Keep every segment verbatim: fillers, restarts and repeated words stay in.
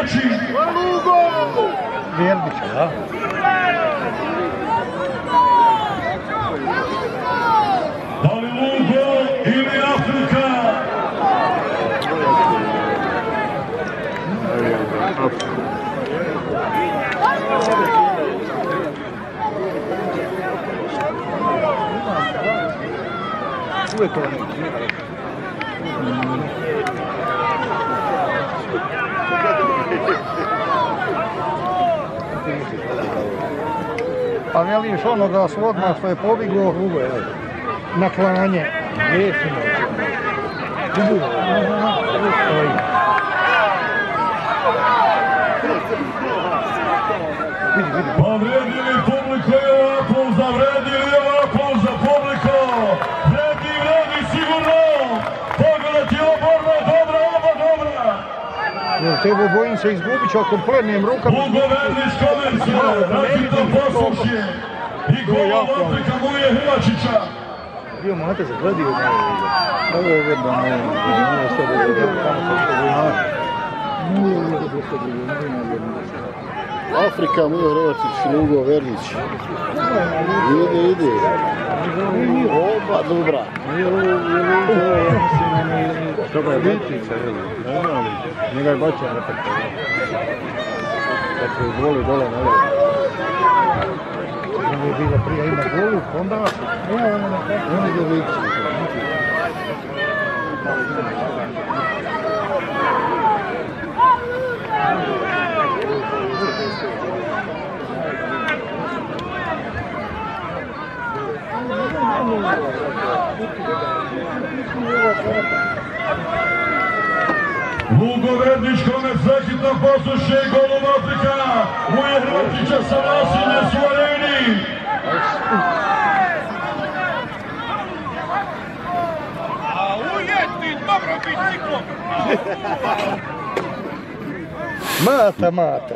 pijači? Verbića, da? Da li Lugo ili Afrika? Uvijek to ne. A ne vidiš onoga s odmah što je pobjegao na klanje. Jesimo. Povredili publiku je ovako, zavredili je ovako za publiku. Vredi, vredi sigurno. Pogledajte ovo borba, dobra, oba dobra. Tebe bojim se izgubit ću ako plednem rukama. Lugo Vernić komercija, različno poslušje. I gol Afrika Muje Hrvačića. Bio mate zagledio da je ovo je vedno, ne je sve da je tamo sa što vojnaš. Afrika, Muje Hrvačić, Lugo Vernić. Ide, ide. Oba dobra. Što je Vitica, je li? Ne znam li. Njega je bačen repet. Da se izvoli dole na levo. Ovo je bila prije ima golu, onda... Ne, ono je do Vitica. Lugo Vernić komerc zaštitno poslušje i golom Afrika. Muje Hrvačića sa nasilje su areni. A ujeti, dobro biciklo. Mata, mata.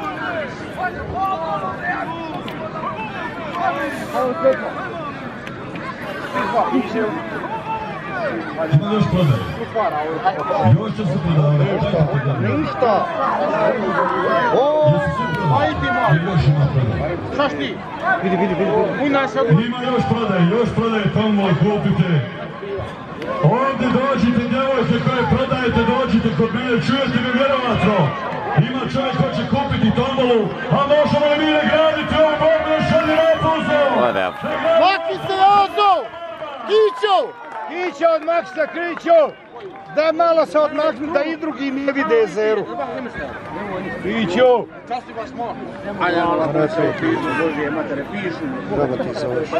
Ima još prodaje. Još će se prodavati. Ništa. O, ajde malo. Još ima prodaje. Šta šti? Vidi, vidi, vidi. Ima još prodaje, još prodaje, tamo kupite. Ovdje dođite, djevojke koje prodajete, dođite kod mene, čujete mi vjerovatno. Ima čovjek ko će kupiti tombolu, a možemo li mi ne graditi ovu borbu još jedni napuzo? Maki se Jozo! Kićo! Kićo, odmah se Kićo! Da malo se odmaknu da i drugi ne vide zeru. Kićo! Časti vas mora. A ja moram da se pišu, Bože, matere, pišu. Treba ti se oveš.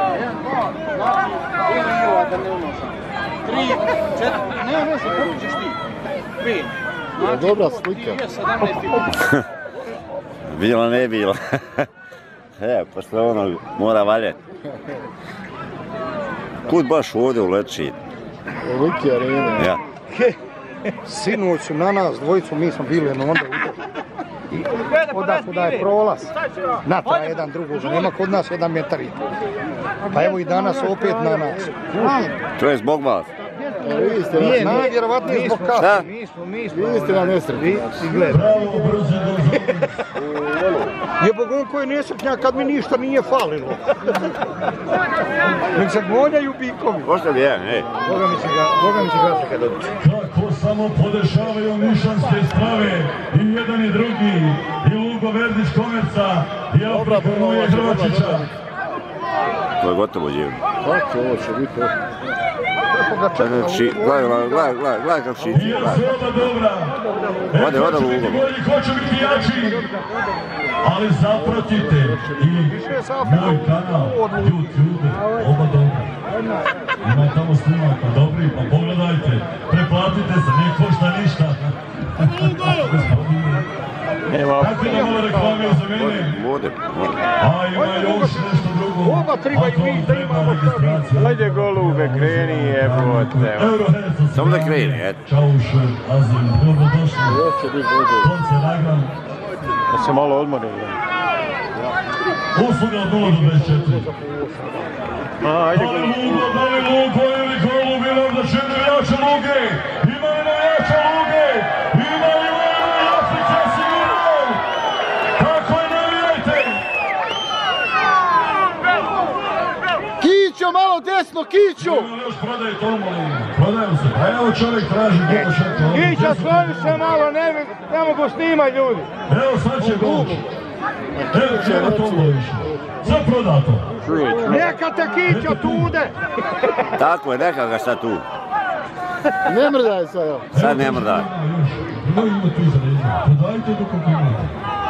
Ili ova da ne unošam. Tri, četiri, ne, ne, se koliko ćeš ti? Pet. Dobra slika. Bila ne bila. E, posle ono mora valjati. Kud baš ovdje uleči? Veliki arena. Ja. He, sinoć su na nas dvojicu, mi smo bili onda i odakuda je prolaz. Natra jedan drugog, nema kod nas jedan metar i pol. Pa evo i danas opet na nas. To je zbog vas. Vi ste Nije, nije vjerovatno zbog kasa. Mi smo, mi smo. Vi ste na nesretni. Bravo, brzo, brzo. Je Bogom koji nesretnja kad mi ništa nije falilo. Nek se gonjaju bikovi. Možda li jedan, ej. Boga mi će ga, Boga mi će ga kad dobiti. Kako samo podešavaju nišanske strave, i jedan i drugi, i Lugo Vernić komerca, i Afrika Muje Hrvačića. To je gotovo divno. Kako ovo će biti? Znači, gledaj, gledaj, gledaj, gledaj kako šiti. Nije sreda dobra. Ode, ode Lugo. Hoće biti jači. Ali zapratite i moj kanal, YouTube, oba dobra. Ima tamo snimaka, dobri, pa pogledajte. Preplatite se, nije košta ništa. Kako da malo reklamio za mene? Vode, vode. A ima još nešto drugo. Oba triba i mi da imamo registracija. Ajde golube, kreni jebote. Samo da kreni, eto. Čaušer, Azim, dobrodošli. Još će biti vode. Konce nagram. Da se malo odmorili. Usluga od nula do dvadeset četiri. A, ajde Da li golube. Lugo, da li Lugo ili Golub ili onda četiri jače Luge? Ima li na jače Luge? Ima li Afrika Desno, Kiću! Još prodaj Tomboli, prodaju se. A evo čovjek traži gol šeto. Kića, slovi se malo, ne, ne mogu snimati ljudi. Evo sad će gol. Evo cijela Tomboli više. Sad prodato. Neka te Kića tude. Tako je, neka ga sad tu. Ne mrdaj sad, evo. Sad ne mrdaj. Ima ima tu za prodajte dok kako imate.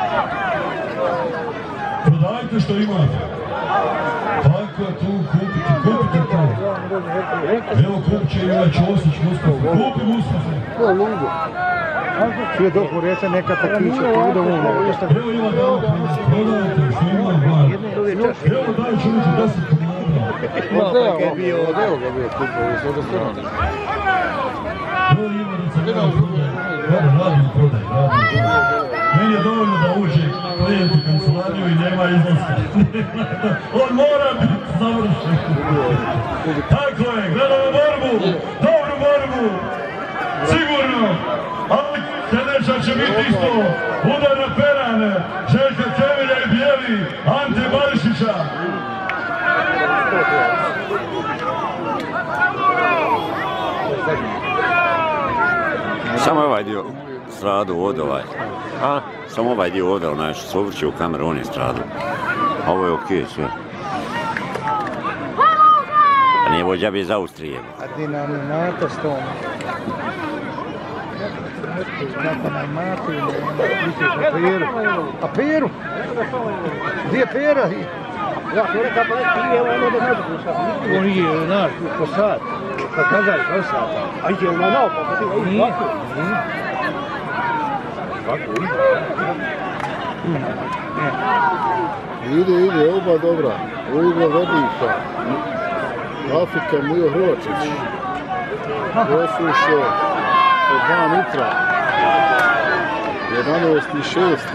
Prodajte što imate. Tako je tu, kupite, kupite to. Evo kupće ima Ćosić Mustafa. Kupi Mustafa. To je lugo. Svi dok u reče neka te Kića tude uno. Evo ima dao, prodajte što ima bar. Evo daj čovječe deset komada. Odeo ga bio, odeo ga bio kupovi, sve do strane. Evo ima da se gleda prodaj. Evo radim prodaj, radim. Meni je dovoljno da uđe klijent u kancelariju i nema izlaska. On mora biti završen. Tako je, gledamo borbu, dobru borbu, sigurno. Ali sljedeća će biti isto udar na perane, Željka Kevilja i Bijeli, Ante Barišića. Samo ovaj dio stradu ovdje ovaj. A? Samo ovaj dio ovdje, onaj što se ovrće u kameru, on je stradu. A ovo je okej sve. A nije vođa bi iz Austrije. A ti nam je mata s tom. Kako nam matu ili misliš na Peru? A Peru? Gdje je Pera? Ja, Pera kako ne prije, ono da ne budu šta. On je, znaš, po sat. Pa kazali, po sat. A ide ono naopako, ti ga Nije. Ide, ide, oba dobra. Ugla Vodiša. Afrika Mujo Hrvačić. Osuše. Po dva mitra. jedanaesti šesti.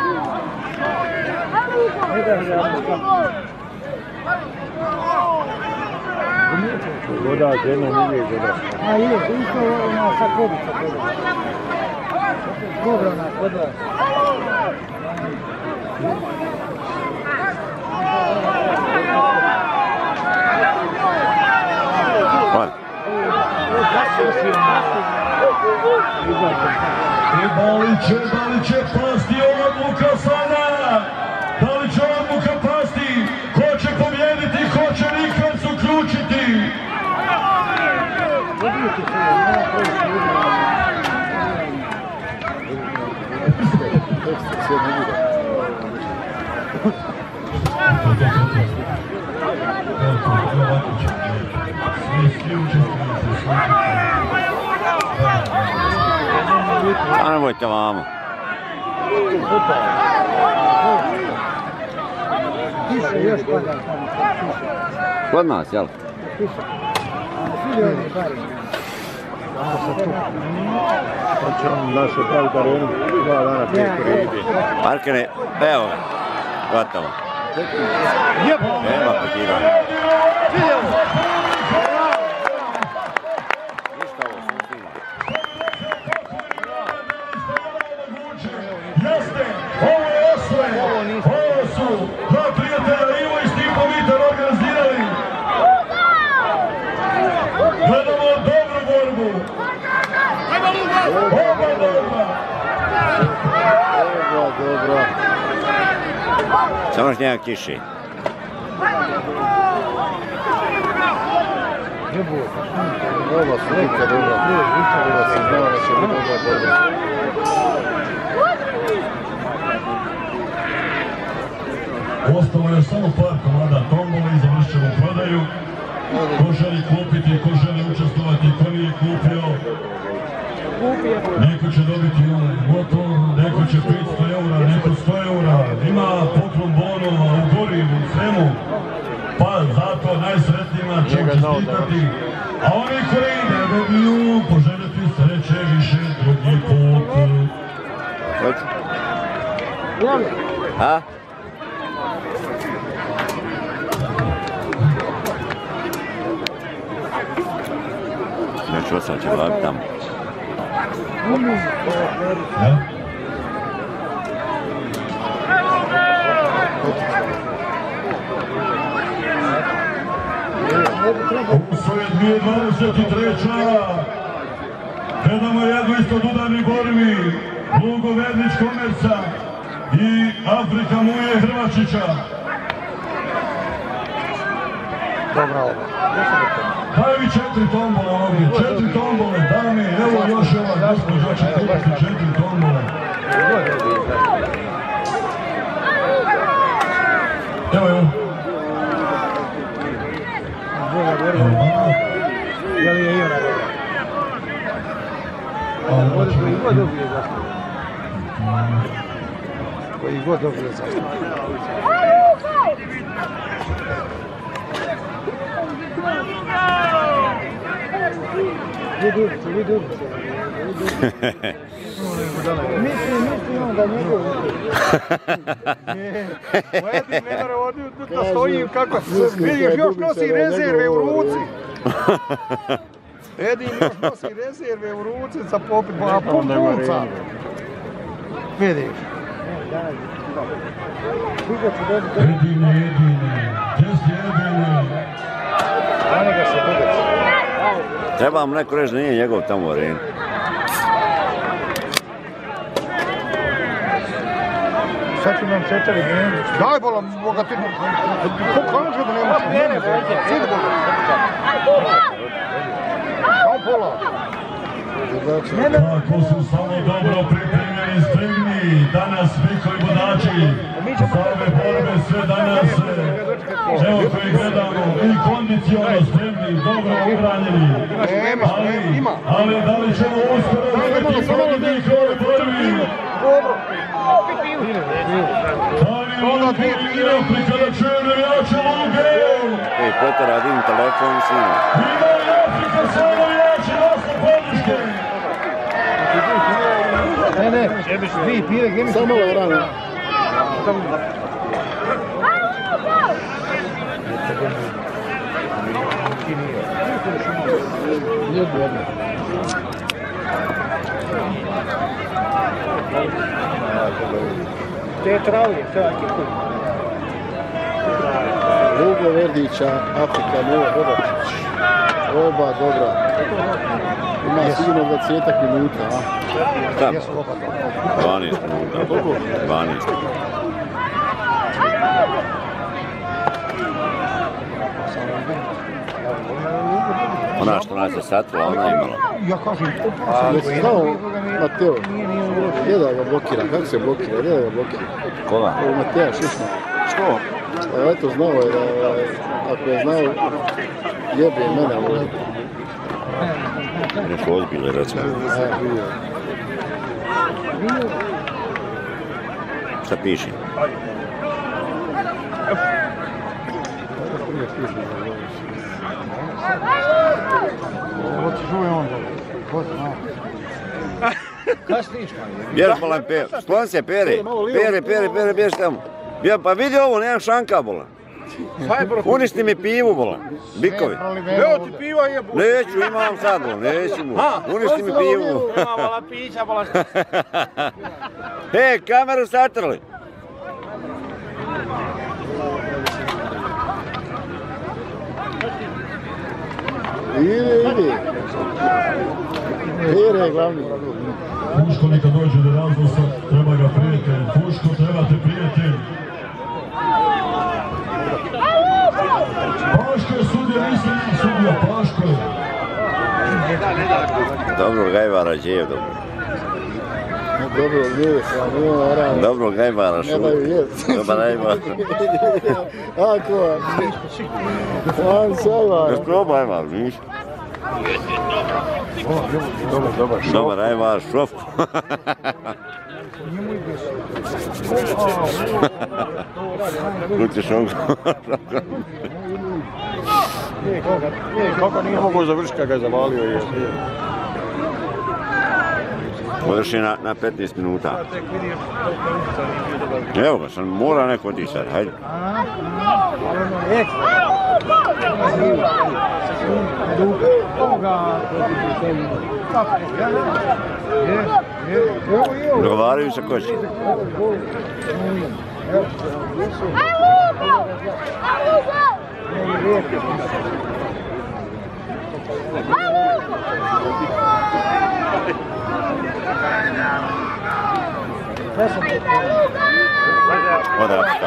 Voda jednom uvijek voda. A ide, isto ona sa kobica kobica. Dobra ona, kodla. Hvala. Da li će, da li će pasti ova odluka sada? Da li će ova odluka pasti? Ko će pobjediti, ko će Nikans uključiti? Sve ne bude. A nemojte vamo. Kiša još pada. Kod nas, jel? Hoće on našu praviti arenu dva dana prije koridi. Parkene, evo ga. Gotovo. Nema prekidanja. Ništa ovo sustima. Jeste, ovo je osve, ovo su dva prijatelja Ivo i Stipo Vitar organizirali. Gledamo dobru borbu. Oba borba. Oba dobra. Samo još njega kiši. Ova su nikad dobra. Ova se znala da će biti dobra borba. Ostalo je samo par komada Tombole i završit ćemo prodaju. Ko želi kupiti, ko želi učestvovati, ko nije kupio. Neko će dobiti onaj motor, neko će petsto eura, neko sto eura. Ima poklon bonova u gorivu, u svemu. Pa zato najsretnijima ćemo čestitati. A oni koji ne dobiju, poželjeti sreće više drugi put. Hoću? A? Neću osam će gledati tamo. Ja? Ne bi trebalo dvadeset treća Gledamo jednu isto od udarnih borbi, Lugo Vernić Komerca i Afrika Muje Hrvačića. Dobra ovo. Daju i četiri tombole ovdje, četiri tombole, dame, evo još ova gospođa će kupiti četiri tombole. Evo, evo. Je li je i ona dobra? Koji god dobije zastavu. Koji god dobije zastavu. Vidi ubice, vidi ubice. Misli, misli on da njegov Edin ne mora ovdje da stojim kako vidiš, još nosi rezerve u ruci. Edin još nosi rezerve u ruci za popit, a pun pulca. Vidiš. Edine, Edine, gdje si Edine? Ajde ga se budeš. Treba vam neko reći da nije njegov tamo u areni. Sad ću nam četiri meni. Daj bola, Boga ti... Ko kaže da nemaš mene, cijeli bola. Daj bola. Kako su samo dobro pripremljeni, spremni, danas svi koji vodači za ove borbe sve danas, evo koji gledamo, i kondicionalno spremni, dobro ubranjeni. Ali, ali da li ćemo uskoro vidjeti pobjednik ove borbi? Da li Lugo ili Afrika da čuje navijače Luge? Ej, Petar, radim telefon svima. Ima li Afrika sve navijače Lasno podrške? Ne, ne, vi pire, gdje mi se... Samo ovo rano. Te travije, sve ekipu. Lugo Verdića, Afrika Muje Hrvačić. Oba dobra. Ima sigurno dvadesetak minuta, a? Da, dvanaest minuta. dvanaest. Ona što nas je satrila, ona je imala. Ja kažem, Jesi znao, Mateo, gdje da ga blokira, kako se blokira, gdje da ga blokira? Koga? Ovo Mateja Šišma. Što? Pa eto, znao je da, ako je znao, jebe mene ovdje. Nešto ozbiljno je recimo. Ja, vidio. Šta piše? ovo ti žuje onda. Ko zna? Kaj sliš, kaj? Bješ bolan per, sklon se pere, pere, pere, pere, bješ tamo. Bješ, pa vidi ovo, nemam šanka bolan. Uništi mi pivu bolan, bikovi. Evo ti piva je buš. Neću, imam sad bolan, neću mu. Uništi mi pivu. Ima vala pića, vala šta. He, kameru satrli. Ide, ide. Pere je glavni. Puško neka dođe do raznosa, treba ga prijatelj. Puško, trebate prijatelj. Paško je sudija, nisam ja sudija, Paško je. Dobro gajvara, djev dobro. Dobro, nije sam, nije naravno. Dobro gajvara, Ne šu. daju jest. Dobar gajvara. Ako, on sjajvar. Još probaj vam, niš? Dobar, dobar. Dobar gajvara, šofku. Kuće šofku. Kako nije mogo završiti kad ga je zavalio je. Odrši na, na petnaest minuta. Evo ga, sam mora neko otići sad, hajde. Dogovaraju se ko će. Ode Afrika.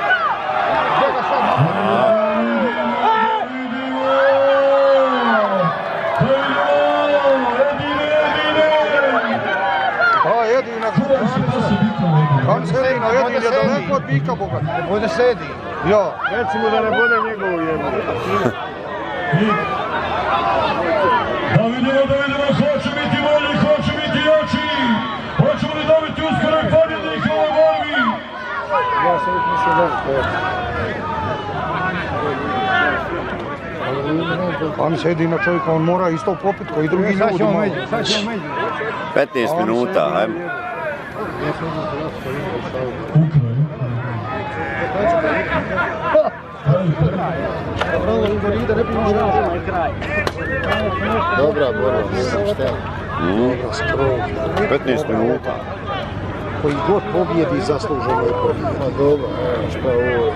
A, jedina Kam se jedino, jedin je daleko od bika bogat. Bude sedi. Ja. Recimo da ne bude njegovu jednu. Da vidimo, da vidimo, hoće biti bolji, hoće biti jači. Hoćemo li dobiti uskoro pobjednika u ovoj borbi? Ja sam uvijek mislio da je Kam se jedina čovjeka, on mora isto popit koji drugi ljudi malo. Sad ćemo među. petnaest minuta, ajmo. Dobra borba, šta? petnaest minuta. Koji god pobjedi zasluženo je pobjedi. Ma dobro, šta ovo?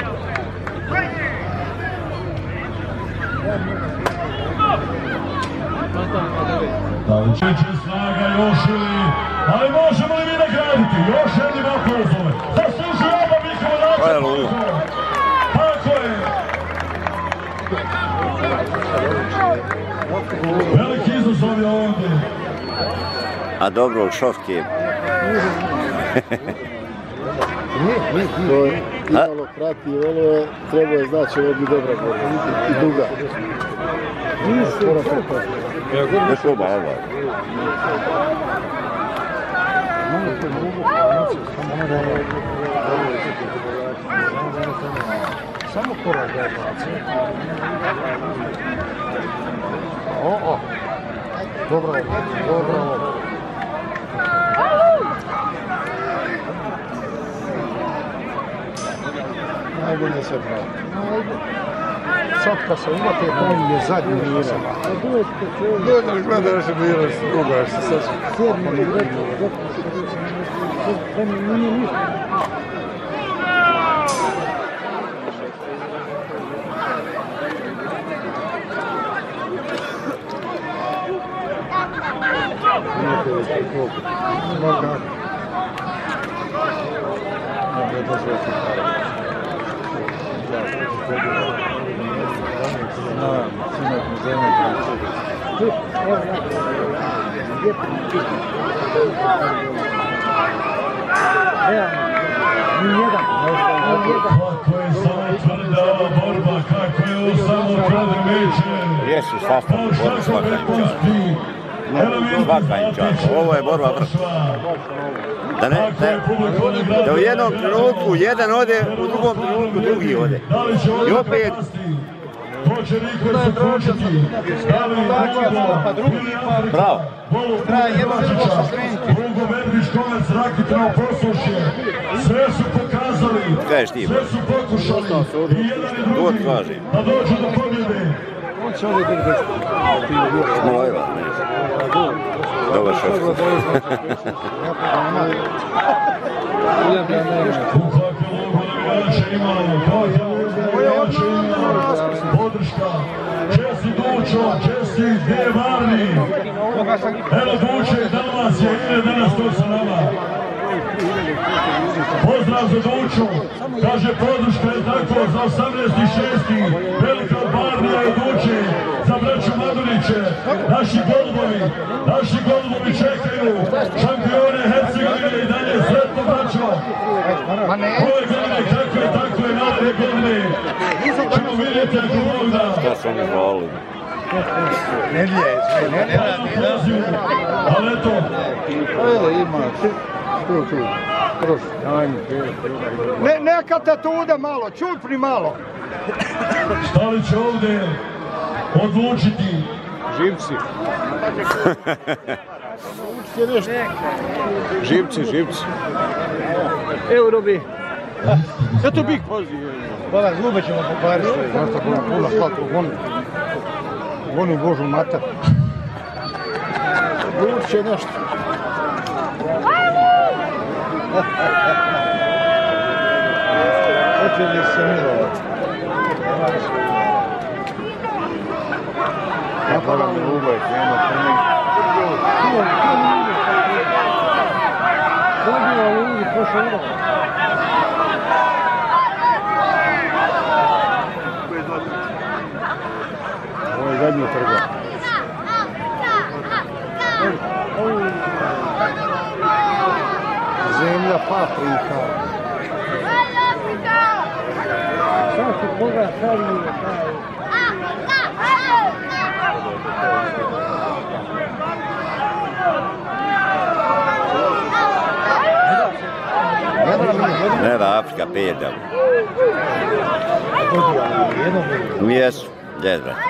Da li će snaga još ili... Ali možemo li mi nagraditi? Još jedni vapor zove. Zaslužuje oba Mikova način. Aleluja. Tako je. Veliki izazov je ovdje. A dobro, šofke. To je imalo prati volove, treba je znači ovo bi dobra borba. I duga. Neko bava. Samo korak da je bacio. O, o. Dobro, dobro. Najbolje se pravi. Sad kad se uvate, to im je zadnji mira. Dođeš gledaš i biraš, drugaš se sad. Kako je samo tvrda ova borba, kako je ovo samo tvrde meče. Jesu sastavni borba svaka im čast. Svaka im čast. Ovo je borba vrsta. Da, ne, da, da u jednom trenutku jedan ode, u drugom trenutku drugi ode. I opet... Hoće Nikola se kročiti. Pa drugi pa... Bravo. Kraj jedno drugo se skrenuti. Hugo Verbić, Kovac, Rakitno, Poslušje. Sve su pokazali. Kažeš ti, sve su pokušali. I jedan i to drugi. kaže. Da dođu do pobjede. On će ovdje biti deset. Mojeva, ne znam. Dobar šef. U kakve logo navijače imamo. Kakve logo navijače imamo. Podrška. Česi Dučo, Česi, gdje je Varni? Evo Duče, Dalmacija, ide danas to sa nama. Pozdrav za Duču, kaže podrška je tako za osamnaesti šesti velika Barnija i Duče, za braću Maduriće, naši golubovi, naši golubovi čekaju, šampione Hercegovine i dalje sretno braćo. Ove godine kako je, tako je, napred godine, ćemo vidjeti ako Bog da. Šta su oni zvali? Ne dije, ne dije. Ali eto, Evo ima, tu, tu, kroz, ajme. Ne, neka te tude malo, čupni malo. šta li će ovdje odlučiti? Živci. Živci, živci. Evo robi. Eto bih poziv. Hvala, zlube ćemo popariti. Znaš tako na pula slatko, goni. Goni Božu mater. Gluč će nešto. Hoće li se milovati? Hvala mi Lubo je krenuo prvi. Dobio Lubi, prošao udao. Ovo je zadnji trga. Zemlja paprika. Sad su koga stavili taj... Ne da Afrika pet da. Jesu, gdje brate?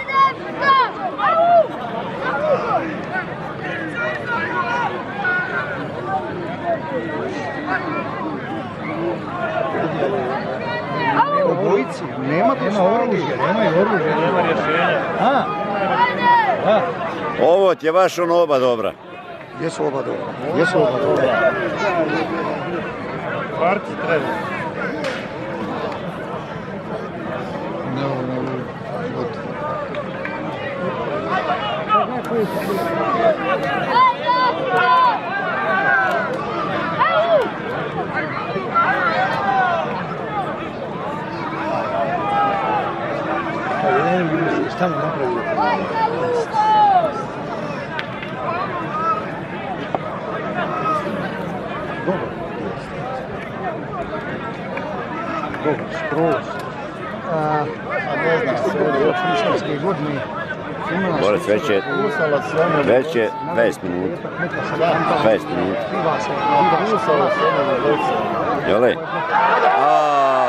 Obojici, nema tu oružje, nema i oružje, nema rješenja. A? A? Ovo ti je baš ono oba dobra. Gdje su oba dobra? Gdje su oba dobra? Kvarci treba. Ne, ne, ne. Šta mu napravili? Dobro. Dobro, skroz. A ne znam, sve je švicarske godine. Borac, već je, već je dvadeset minuta. dvadeset minuta. Jel'